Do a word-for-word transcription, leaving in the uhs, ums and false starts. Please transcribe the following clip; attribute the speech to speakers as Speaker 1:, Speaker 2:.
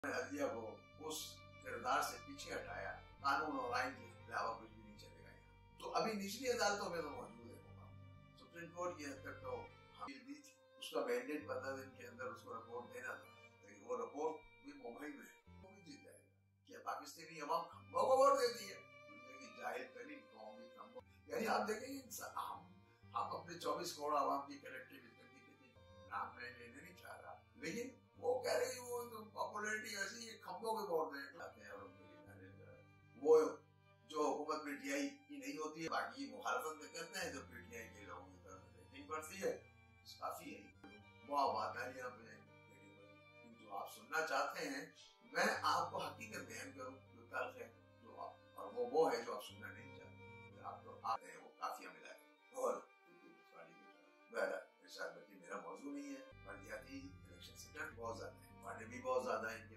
Speaker 1: عدلیہ کو اس کردار سے پیچھے ہٹایا، قانون اور آئین کے علاوہ کچھ بھی نہیں چلے گا یہاں. تو ابھی نچلی عدالتوں میں تو موجود ہے وہ کام. سپریم کورٹ کی حد تک تو حاصل دی تھی، اس کا مینڈیٹ پندرہ دن کے اندر اس کو رپورٹ دینا تھا، لیکن وہ رپورٹ بھی ممبئی میں ہے، وہ بھی جیت جائے گا. کیا پاکستانی عوام کھمبوں کو ووٹ دیتی ہے؟ دنیا کی جاہل ترین قوم بھی کھمبوں. یعنی آپ دیکھیں گے ہم ہم اپنے چوبیس کروڑ عوام کی کلیکٹیو نام میں لینے نہیں چاہ رہا، لیکن وہ کہہ رہے ہیں وہ پاپولرٹی ایسی ہے، کھمبوں کے ووٹ دیں جاتے ہیں. اور وہ جو حکومت پی ٹی آئی کی نہیں ہوتی ہے، باقی مخالفت میں کرتے ہیں، جو پی ٹی آئی کے لوگوں کی طرف ریٹنگ بڑھتی ہے کافی ہے. وہ بات ہے یہاں پہ جو آپ سننا چاہتے ہیں، میں آپ کو حقیقت بیان کروں جو تلخ ہے، جو آپ اور وہ وہ ہے جو آپ سننا نہیں چاہتے. آپ تو آتے ہیں وہ کافی ملا ہے. اور بہرحال میرا موضوع نہیں ہے. بلدیاتی الیکشن سیٹر بہت زیادہ ہیں، والے بھی بہت زیادہ ہیں.